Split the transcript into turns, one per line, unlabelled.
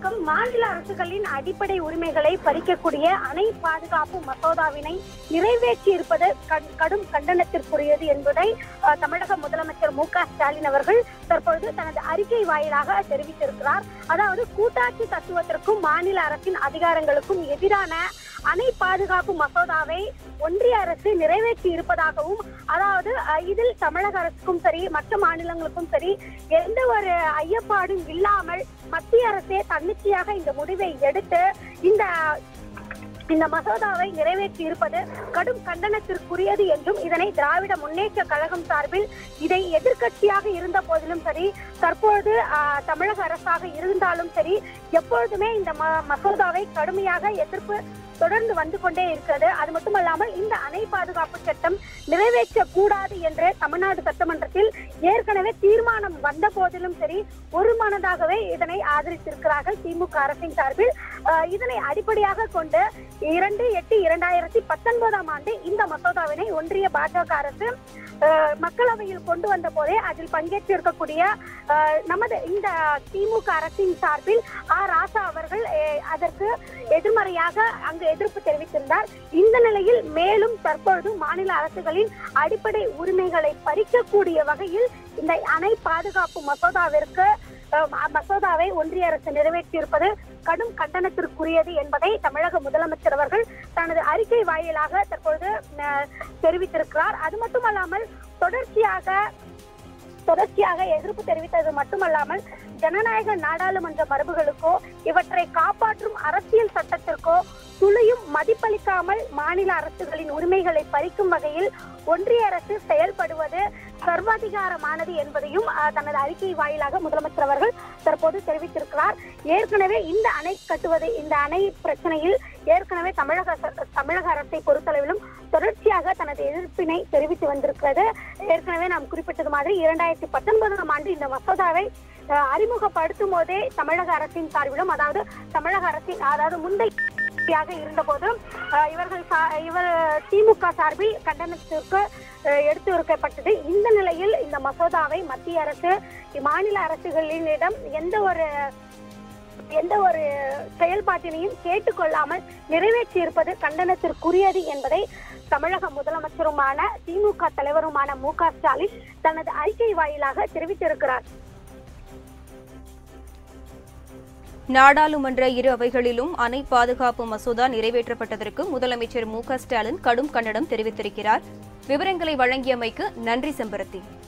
வணக்கம். மாநில அரசுகளின் அடிப்படை உரிமைகளை பறிக்கக்கூடிய அணை பாதுகாப்பு மசோதாவினை நிறைவேற்றி இருப்பது கடும் கண்டனத்திற்குரியது என்பதை தமிழக முதலமைச்சர் மு.க.ஸ்டாலின் அவர்கள் தற்பொழுது தனது அறிக்கை வாயிலாக தெரிவித்திருக்கிறார். அதாவது கூட்டாட்சி தத்துவத்திற்கும் மாநில அரசின் அதிகாரங்களுக்கும் எதிரான அணை பாதுகாப்பு மசோதாவை ஒன்றிய அரசு நிறைவேற்றி இருப்பதாகவும், அதாவது இதில் தமிழக அரசுக்கும் சரி மற்ற மாநிலங்களுக்கும் சரி எந்த ஒரு ஐயப்பாடும் இல்லாமல் மத்திய அரசே தன்னிச்சையாக இந்த முடிவை எடுத்து இந்த மசோதாவை நிறைவேற்றி இருப்பது கடும் கண்டனத்திற்குரியது என்றும், இதனை திராவிட முன்னேற்ற கழகம் சார்பில் இதை எதிர்க்கட்சியாக இருந்த போதிலும் சரி, தற்பொழுது தமிழக அரசாக இருந்தாலும் சரி, எப்பொழுதுமே இந்த மசோதாவை கடுமையாக எதிர்ப்பு தொடர்ந்து வந்து கொண்டே இருக்கிறது. அது மட்டுமல்லாமல் இந்த அணை பாதுகாப்பு சட்டம் நிறைவேற்றக்கூடாது என்று தமிழ்நாடு சட்டமன்றத்தில் ஏற்கனவே தீர்மானம் வந்த போதிலும் சரி, ஒரு மனதாகவே இதனை ஆதரித்திருக்கிறார்கள் திமுக அரசின் சார்பில். இதனை அடிப்படையாக கொண்டு 2/8/2019 இந்த மசோதாவினை ஒன்றிய பாஜக அரசு மக்களவையில் கொண்டு வந்த போதே அதில் பங்கேற்றிருக்கக்கூடிய நமது இந்த திமுக அரசின் சார்பில் ராசா அவர்கள் அதற்கு எதிர்மறையாக அங்கு எதிர்ப்பு தெரிவித்திருந்தார். இந்த நிலையில் மேலும் தற்பொழுது மாநில அரசுகளின் அடிப்படை உரிமைகளை பறிக்கக்கூடிய வகையில் இந்த அணை பாதுகாப்பு மசோதாவை ஒன்றிய அரசு நிறைவேற்றியிருப்பது கடும் கண்டனத்திற்குரியது என்பதை தமிழக முதலமைச்சர் அவர்கள் தனது அறிக்கை வாயிலாக தற்பொழுது தெரிவித்திருக்கிறார். அது மட்டுமல்லாமல் தொடர்ச்சியாக எதிர்ப்பு தெரிவித்தது மட்டுமல்லாமல் ஜனநாயக நாடாளுமன்ற மரபுகளுக்கோ இவற்றை காப்பாற்றும் அரசியல் சட்டத்திற்கோ துளியும் மதிப்பளிக்காமல் மாநில அரசுகளின் உரிமைகளை பறிக்கும் வகையில் ஒன்றிய அரசு செயல்படுவது சர்வாதிகாரமானது என்பதையும் தனது அறிக்கை வாயிலாக முதலமைச்சர் அவர்கள் தற்போது தெரிவித்திருக்கிறார். ஏற்கனவே இந்த அணை பிரச்சனையில் ஏற்கனவே தமிழக அரசை பொறுத்தளவிலும் தொடர்ச்சியாக தனது எதிர்ப்பினை தெரிவித்து வந்திருக்கிறது. ஏற்கனவே நாம் குறிப்பிட்டது மாதிரி 2019 இந்த மசோதாவை அறிமுகப்படுத்தும் போதே தமிழக அரசின் சார்பிலும், அதாவது முந்தைய இருந்த போதும் இவர் திமுக சார்பில் கண்டனத்திற்கு எடுத்துரைக்கப்பட்டது. இந்த நிலையில் இந்த மசோதாவை மத்திய அரசு மாநில அரசுகளிடம் எந்த ஒரு செயல்பாட்டினையும் கேட்டுக்கொள்ளாமல் நிறைவேற்றி இருப்பது கண்டனத்திற்குரியது என்பதை தமிழக முதலமைச்சருமான திமுக தலைவருமான மு.க.ஸ்டாலின் தனது அறிக்கை வாயிலாக தெரிவித்திருக்கிறார்.
நாடாளுமன்ற இரு அவைகளிலும் அணை பாதுகாப்பு மசோதா நிறைவேற்றப்பட்டதற்கு முதலமைச்சர் மு.க.ஸ்டாலின் கடும் கண்டனம் தெரிவித்திருக்கிறார். விவரங்களை வழங்கியமைக்கு நன்றி செம்பருத்தி.